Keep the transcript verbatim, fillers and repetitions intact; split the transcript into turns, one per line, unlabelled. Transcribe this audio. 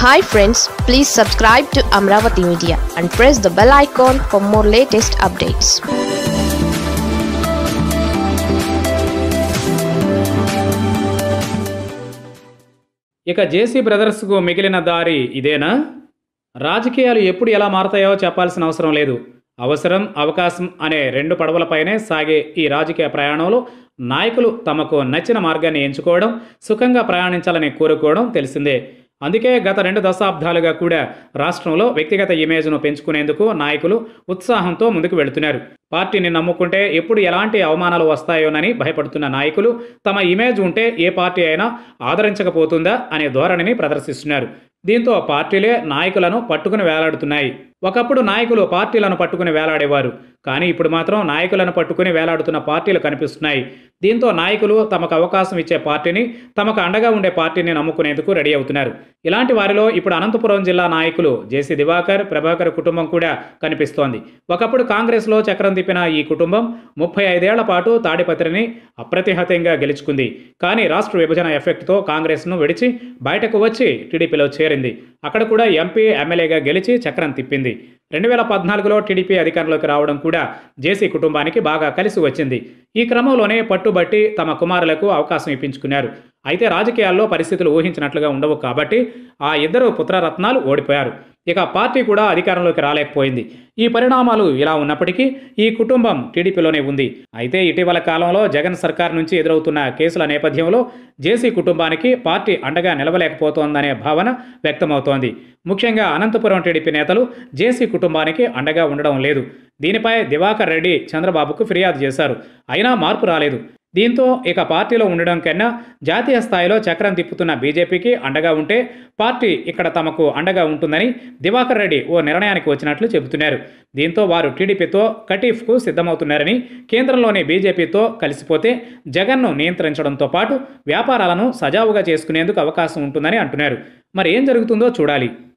Hi friends, please subscribe to Amravati Media and press the bell icon for more latest updates.
ఇక జేసీ బ్రదర్స్కు మిగిలిన దారి ఇదేనా? రాజకీయాలు ఎప్పుడు ఎలా మారతాయో చెప్పాల్సిన అవసరం లేదు. అవసరం, అవకాశం అనే రెండు పడవలపైనే సాగే ఈ రాజకీయ ప్రయాణంలో నాయకులు తమకు నచ్చిన మార్గాన్ని ఎంచుకోవడం, సుఖంగా ప్రయాణించాలని కోరుకోవడం తెలిసిందే. అందుకే గత రెండు దశాబ్దాలుగా కూడా రాష్ట్రంలో వ్యక్తిగత ఇమేజ్ను పెంచుకునేందుకు నాయకులు ఉత్సాహంతో ముందుకు వెళుతున్నారు. పార్టీని నమ్ముకుంటే ఎప్పుడు ఎలాంటి అవమానాలు వస్తాయోనని భయపడుతున్న నాయకులు తమ ఇమేజ్ ఉంటే ఏ పార్టీ అయినా ఆదరించకపోతుందా అనే ధోరణిని ప్రదర్శిస్తున్నారు. దీంతో పార్టీలే నాయకులను పట్టుకుని వేలాడుతున్నాయి. ఒకప్పుడు నాయకులు పార్టీలను పట్టుకుని వేలాడేవారు, కానీ ఇప్పుడు మాత్రం నాయకులను పట్టుకుని వేలాడుతున్న పార్టీలు కనిపిస్తున్నాయి. దీంతో నాయకులు తమకు అవకాశం ఇచ్చే పార్టీని, తమకు అండగా ఉండే పార్టీని నమ్ముకునేందుకు రెడీ అవుతున్నారు. ఇలాంటి వారిలో ఇప్పుడు అనంతపురం జిల్లా నాయకులు జేసీ దివాకర్, ప్రభాకర్ కుటుంబం కూడా కనిపిస్తోంది. ఒకప్పుడు కాంగ్రెస్లో చక్రం తిప్పిన ఈ కుటుంబం ముప్పై ఐదేళ్ల పాటు తాడిపత్రిని అప్రతిహతంగా గెలుచుకుంది. కానీ రాష్ట్ర విభజన ఎఫెక్ట్తో కాంగ్రెస్ను విడిచి బయటకు వచ్చి టీడీపీలో చేరింది. అక్కడ కూడా ఎంపీ, ఎమ్మెల్యేగా గెలిచి చక్రం తిప్పింది. రెండు వేల పద్నాలుగులో టీడీపీ అధికారంలోకి రావడం కూడా జేసీ కుటుంబానికి బాగా కలిసి వచ్చింది. ఈ క్రమంలోనే పట్టుబట్టి తమ కుమారులకు అవకాశం ఇప్పించుకున్నారు. అయితే రాజకీయాల్లో పరిస్థితులు ఊహించినట్లుగా ఉండవు కాబట్టి ఆ ఇద్దరు పుత్రరత్నాలు ఓడిపోయారు. ఇక పార్టీ కూడా అధికారంలోకి రాలేకపోయింది. ఈ పరిణామాలు ఇలా ఉన్నప్పటికీ ఈ కుటుంబం టీడీపీలోనే ఉంది. అయితే ఇటీవల కాలంలో జగన్ సర్కార్ నుంచి ఎదురవుతున్న కేసుల నేపథ్యంలో జేసీ కుటుంబానికి పార్టీ అండగా నిలవలేకపోతోందనే భావన వ్యక్తమవుతోంది. ముఖ్యంగా అనంతపురం టీడీపీ నేతలు జేసీ కుటుంబానికి అండగా ఉండడం లేదు. దీనిపై దివాకర్ రెడ్డి చంద్రబాబుకు ఫిర్యాదు చేశారు. అయినా మార్పు రాలేదు. దీంతో ఇక పార్టీలో ఉండడం కన్నా జాతీయ స్థాయిలో చక్రం తిప్పుతున్న బీజేపీకి అండగా ఉంటే పార్టీ ఇక్కడ తమకు అండగా ఉంటుందని దివాకర్ రెడ్డి ఓ నిర్ణయానికి వచ్చినట్లు చెబుతున్నారు. దీంతో వారు టీడీపీతో కటీఫ్కు సిద్ధమవుతున్నారని, కేంద్రంలోని బీజేపీతో కలిసిపోతే జగన్ను నియంత్రించడంతో పాటు వ్యాపారాలను సజావుగా చేసుకునేందుకు అవకాశం ఉంటుందని అంటున్నారు. మరి ఏం జరుగుతుందో చూడాలి.